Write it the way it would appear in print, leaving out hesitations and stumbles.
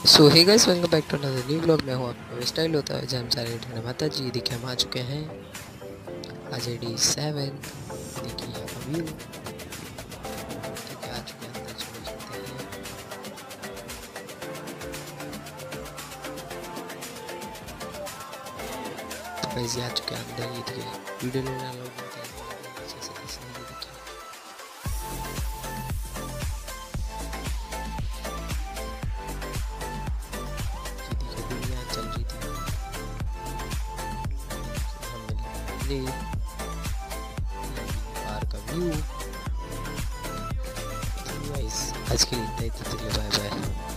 So hey guys, welcome back to another new blog. मैं हूँ आपका स्टाइल होता है जहाँ हम सारे इंटरनेट माता जी देखिए हम आ चुके हैं। आज है Day 7। देखिए यहाँ का व्यू। ठीक है, आ चुके हैं अंदर, चलो चलते हैं। तो गाइस ये आ चुके हैं अंदर। ये देखिए वीडियो लेना लोग होते हैं जैसे कैसे ये देखिए। ये देखिए दुनिया चल रही थी। हम मिले बाहर का व्यू। गाइस आज के लिए इतना ही, तो चलिए बाय बाय।